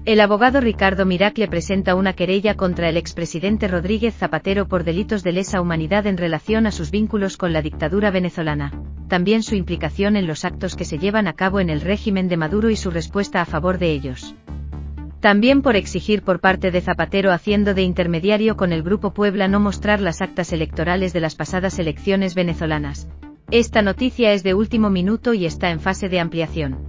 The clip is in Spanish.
El abogado Ricardo Miracle presenta una querella contra el expresidente Rodríguez Zapatero por delitos de lesa humanidad en relación a sus vínculos con la dictadura venezolana, también su implicación en los actos que se llevan a cabo en el régimen de Maduro y su respuesta a favor de ellos. También por exigir por parte de Zapatero, haciendo de intermediario con el Grupo Puebla, no mostrar las actas electorales de las pasadas elecciones venezolanas. Esta noticia es de último minuto y está en fase de ampliación.